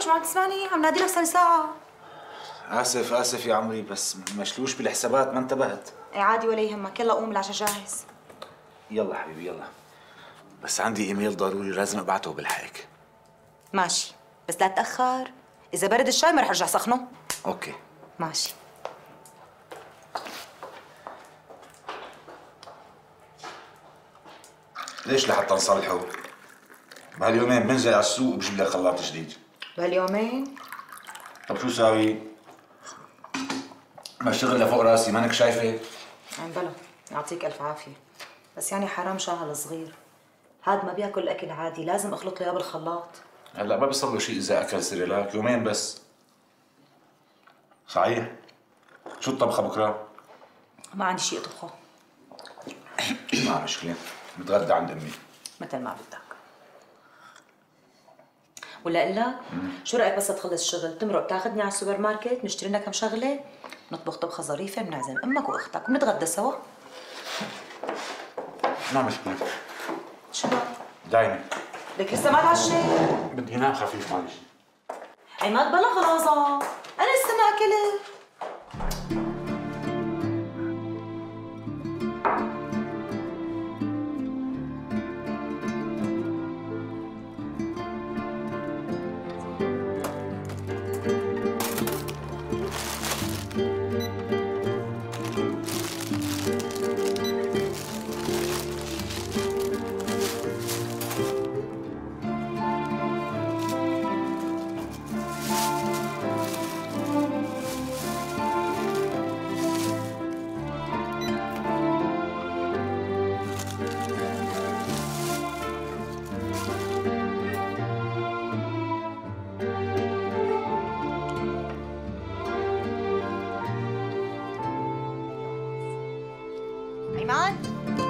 شو عم تسمعني؟ عم نادي لك صار ساعة. آسف يا عمري، بس مشلوش بالحسابات ما انتبهت. اي عادي ولا يهمك، يلا قوم العشاء جاهز. يلا حبيبي يلا، بس عندي ايميل ضروري لازم ابعته بالحقك. ماشي، بس لا تتأخر، إذا برد الشاي ما رح أرجع سخنه. اوكي ماشي. ليش لحتى نصلحه؟ بهاليومين بنزل على السوق وبجيب لك خلاط جديد. بهاليومين؟ طب شو ساوي؟ ما الشغل لفوق راسي، مانك شايفه؟ عم بلا، يعطيك ألف عافية، بس يعني حرام شغل صغير، هاد ما بياكل أكل عادي، لازم أخلط له إياه بالخلاط. هلا ما بيصير له شيء إذا أكل سيريلاك، يومين بس. صحيح؟ شو الطبخة بكرة؟ ما عندي شيء أطبخه. ما مشكلة، نتغدى عند أمي. مثل ما بدك. ولا اقول لك شو رايك بس تخلص الشغل تمرق تاخذني على السوبر ماركت نشتري لنا كم شغله، نطبخ طبخه ظريفه، بنعزم امك واختك ونتغدى سوا. ما مشكلة. شو بقى؟ دايما. لك لسه ما تعشيت؟ بدي انام خفيف معلش. عماد بلا غلاظه، انا لسه ما اكلت. عماد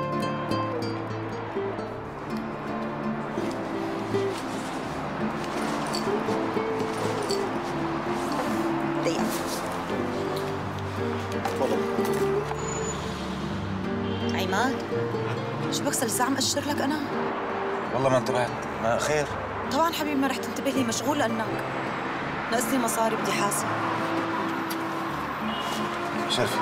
دقيقة. تفضل. عماد شو بك صار ساعة مأشر لك أنا؟ والله ما انتبهت، ما خير. طبعا حبيبي ما رح تنتبه لي، مشغول لأنك ناقصني مصاري بدي حاسب. شرفي.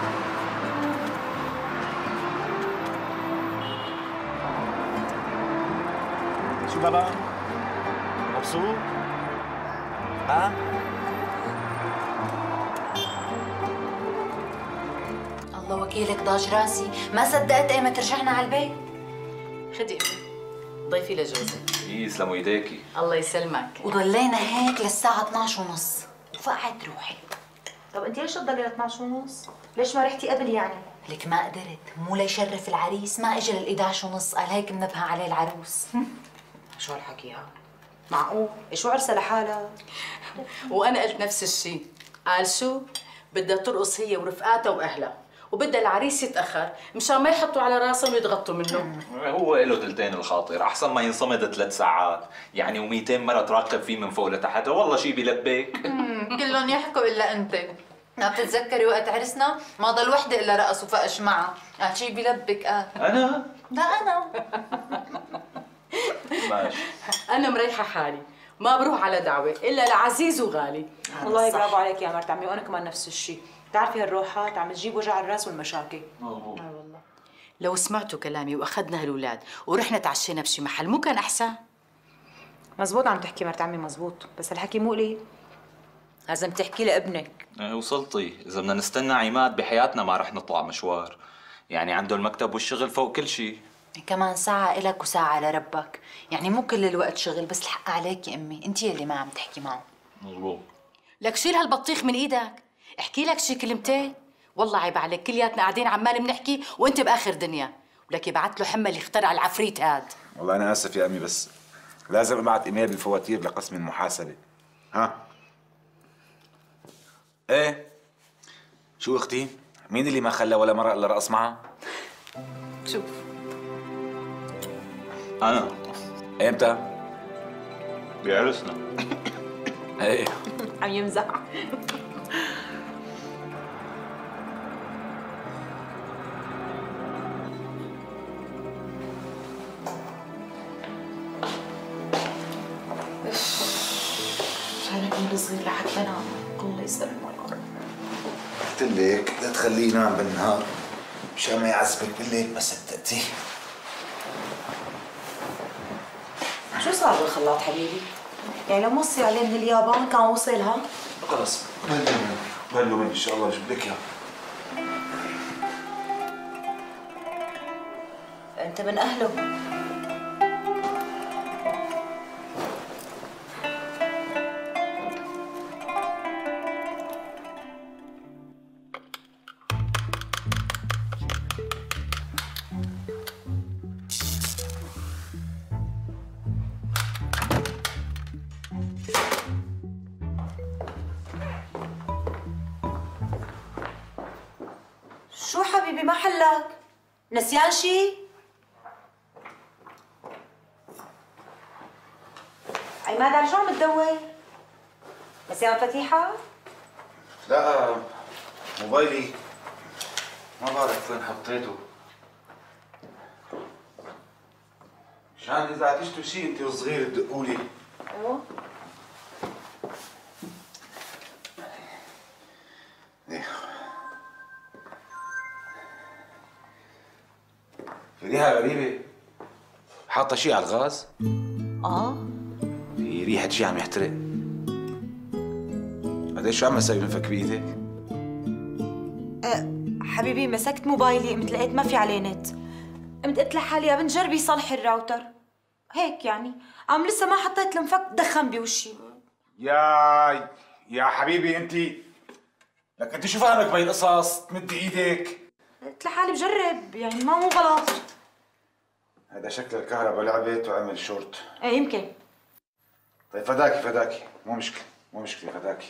شو بابا؟ مبسوط؟ ها؟ الله وكيلك ضاج راسي، ما صدقت ايمت رجعنا على البيت. خدي امي ضيفي لجوزك. يسلموا ايديكي. الله يسلمك. وضلينا هيك للساعة 12:30 وفقعت روحي. طب انت ليش تضلي ل 12:30؟ ليش ما رحتي قبل يعني؟ لك ما قدرت، مو ليشرف العريس ما اجى لل 11:30، قال هيك منبه عليه العروس. شو هالحكي هذا؟ معقول؟ شو عرسها لحالها؟ وانا قلت نفس الشيء، قال شو؟ بدها ترقص هي ورفقاتها واهلها، وبدها العريس يتاخر مشان ما يحطوا على راسهم ويضغطوا منه. هو له تلتين الخاطر، احسن ما ينصمد 3 ساعات، يعني و200 مره تراقب فيه من فوق لتحت، والله شيء بيلبك. كلهم يحكوا الا انت. ما بتتذكري وقت عرسنا ما ضل وحده الا رقص وفقش معها، قال شيء بيلبك. انا؟ لا انا. ماشي. انا مريحه حالي، ما بروح على دعوه الا لعزيز وغالي. والله برافو عليك يا مرت عمي، وانا كمان نفس الشيء، بتعرفي هالروحات عم تجيب وجع الراس والمشاكل. مظبوط. والله. لو سمعتوا كلامي واخذنا هالولاد ورحنا تعشينا بشي محل مو كان احسن؟ مزبوط عم تحكي مرت عمي، مزبوط، بس هالحكي مو قليل، لازم تحكي لابنك. وصلتي، اذا بدنا نستنى عماد بحياتنا ما رح نطلع مشوار، يعني عنده المكتب والشغل فوق كل شيء. كمان ساعة إلك وساعة لربك، يعني مو كل الوقت شغل، بس الحق عليك يا أمي، أنت يلي ما عم تحكي معه. مظبوط. لك شيل هالبطيخ من ايدك، احكي لك شي كلمتين، والله عيب عليك، كلياتنا قاعدين عمال بنحكي وانت باخر دنيا، ولك يبعث له حمل يخترع العفريت هاد. والله أنا آسف يا أمي، بس لازم أبعت إيميل بالفواتير لقسم المحاسبة. ها؟ إيه؟ شو أختي؟ مين اللي ما خلى ولا مرة إلا رقص معها؟ شوف انا إمتى؟ بعرسنا. إيه عم يمزح. الصغير لحتى نام. الله يسلمه يا رب. قلت لك لا تخليه ينام بالنهار مشان ما يعذبك بالليل ما صدقتي. شو صار بالخلاط حبيبي؟ يعني لو وصي عليه من اليابان كان وصلها؟ خلص بلوا مني ان شاء الله اجيب لك اياه. انت من اهله. شو حبيبي ما حلك؟ نسيان شي؟ عماد على شو عم تدور؟ نسيان فتيحة؟ لا موبايلي ما بعرف وين حطيته. مشان اذا عطشتوا شيء انت وصغير تدقولي. ايوه. في ريحة غريبة. حاطة شيء على الغاز؟ في ريحة شيء عم يحترق. قديش شو عم تسوي منفك بإيدك؟ حبيبي مسكت موبايلي قمت لقيت ما في عليه نت. قمت قلت لحالي يا بنت جربي صلحي الراوتر. هيك يعني. عم لسه ما حطيت المفك دخن بوشي. يا حبيبي انت لك انت شو فاهمك بهي القصص؟ تمدي ايدك. قلت لحالي بجرب يعني ما مو غلط. هذا شكل الكهرباء لعبت وعمل شورت. ايه يمكن. طيب فداكي مو مشكلة فداكي.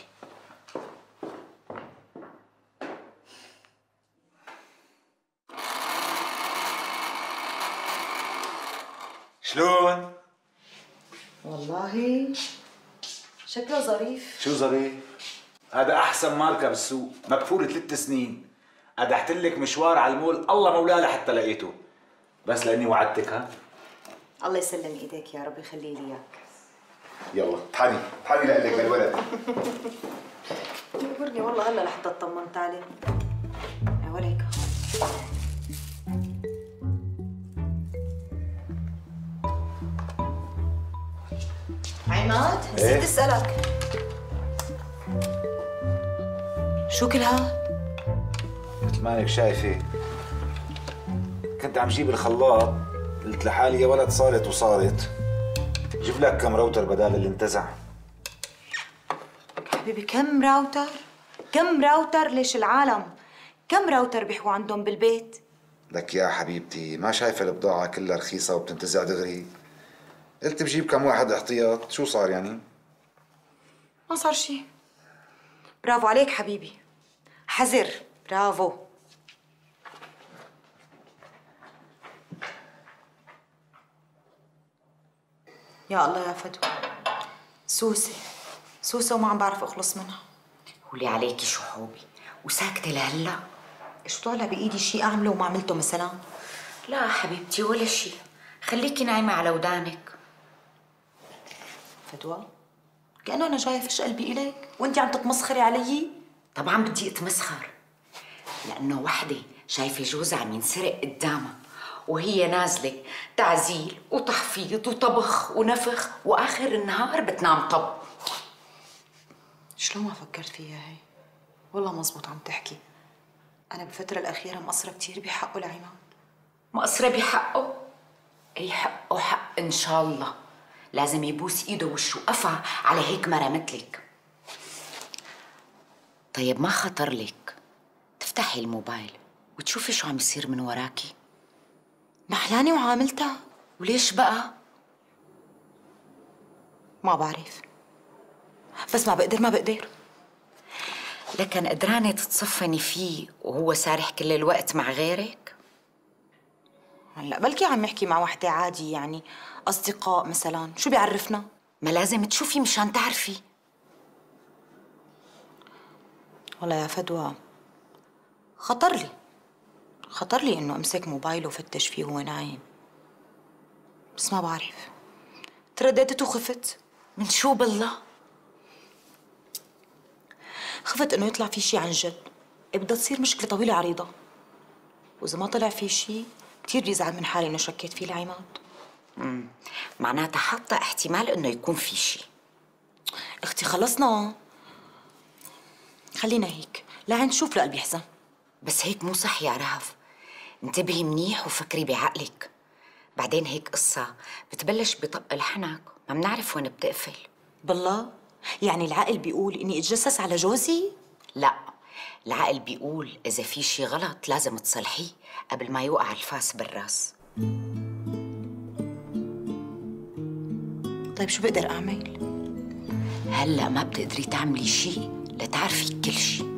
شلون؟ والله شكله ظريف. شو ظريف؟ هذا أحسن ماركة بالسوق، مكفول 3 سنين. قدحت لك مشوار على المول الله مولاه لحتى لقيته. بس لأني وعدتك ها؟ الله يسلم ايديك يا رب يخلي لي اياك. يلا اطحني لك للولد. تقبرني والله هلا لحتى اطمنت عليه. يا وليك. عماد نسيت اسالك. شو كل هاد؟ مثل ما انك شايفه كنت عم جيب الخلاط قلت لحالي يا ولد صارت جيب لك كم راوتر بدال اللي انتزع. حبيبي كم راوتر؟ كم راوتر؟ ليش العالم كم راوتر بيحكوا عندهم بالبيت؟ لك يا حبيبتي ما شايفه البضاعه كلها رخيصه وبتنتزع دغري. قلت بجيب كم واحد احتياط. شو صار يعني؟ ما صار شيء. برافو عليك حبيبي. حذر. برافو. يا الله يا فدوى. سوسة وما عم بعرف اخلص منها. قولي عليكي شو حوبي وساكتة لهلا. ايش طالع بايدي شيء اعمله وما عملته مثلا؟ لا حبيبتي ولا شيء، خليكي نايمة على ودانك. فدوى كأنه انا جايه فش قلبي اليك وانت عم تتمسخري علي. طبعا بدي اتمسخر لانه وحدة شايفة جوزها عم ينسرق قدامها وهي نازلة تعزيل وتحفيض وطبخ ونفخ واخر النهار بتنام طب. شلون ما فكرت فيها هي؟ والله مزبوط عم تحكي. انا بالفترة الأخيرة مقصرة كثير بحقه لعماد. مقصرة بحقه؟ اي حقه حق ان شاء الله. لازم يبوس ايده وشه قفا على هيك مرة مثلك. طيب ما خطر لك تفتحي الموبايل وتشوفي شو عم يصير من وراكي؟ محلاني وعاملتها. وليش بقى؟ ما بعرف بس ما بقدر. لكن قدرانة تتصفني فيه وهو سارح كل الوقت مع غيرك؟ هلا بلكي عم يحكي مع وحدة عادي يعني أصدقاء مثلا. شو بيعرفنا؟ ما لازم تشوفي مشان تعرفي. والله يا فدوى خطر لي إنه أمسك موبايله وفتش فيه وهو نايم. بس ما بعرف ترددت وخفت. من شو بالله؟ خفت انه يطلع في شي عن جد. بدها تصير مشكلة طويلة عريضة، وإذا ما طلع في شي كثير بيزعل من حالي إنه شكيت فيه لعماد. معناتها حاطة احتمال إنه يكون في شي. اختي خلصنا، خلينا هيك لعند نشوف له قلب يحزن. بس هيك مو صح يا رهف، انتبهي منيح وفكري بعقلك. بعدين هيك قصة بتبلش بطق الحنك، ما بنعرف وين بتقفل. بالله يعني العقل بيقول إني أتجسس على جوزي؟ لا، العقل بيقول إذا في شي غلط لازم تصلحيه قبل ما يوقع الفاس بالراس. طيب شو بقدر أعمل؟ هلأ ما بتقدري تعملي شي لتعرفي كل شي.